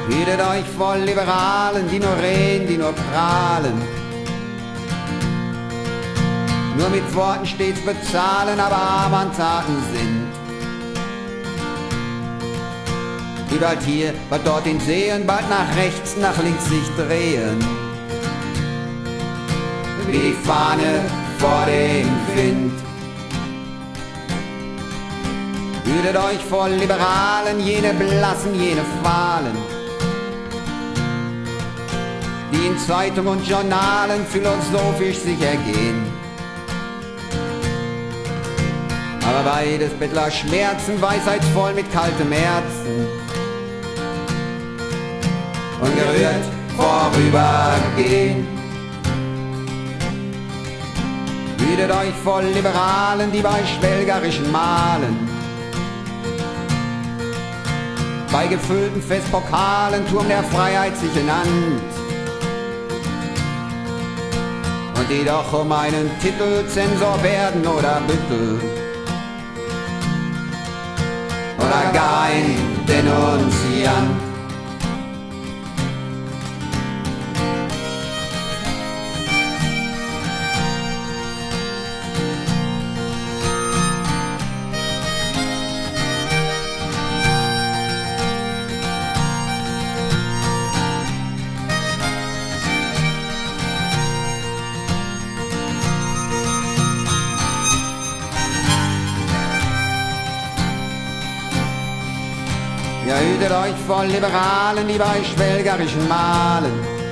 Hütet euch vor Liberalen, die nur reden, die nur prahlen. Nur mit Worten stets bezahlen, aber arm an Taten sind. Die bald hier, bald dorthin sehen, bald nach rechts, nach links sich drehen. Wie die Fahne vor dem Wind. Hütet euch vor Liberalen, jene blassen, jene fahlen, die in Zeitung und Journalen philosophisch sich ergehen. Aber beides Bettler Schmerzen, weisheitsvoll mit kaltem Herzen, ungerührt vorübergehen. Hütet euch vor Liberalen, die bei schwelgerischen Malen, bei gefüllten Festpokalen Turm der Freiheit sich genannt, und die doch um einen Titel Zensor werden oder Büttel oder gar ein Denunziant. Ja, hütet euch vor Liberalen, die bei schwelgerischen Malen,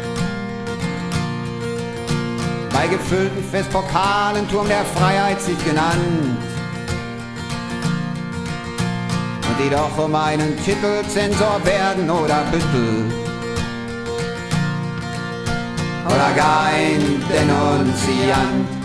bei gefüllten Festpokalen Turm der Freiheit sich genannt, und die doch um einen Titel Zensor werden oder Büttel oder gar ein Denunziant.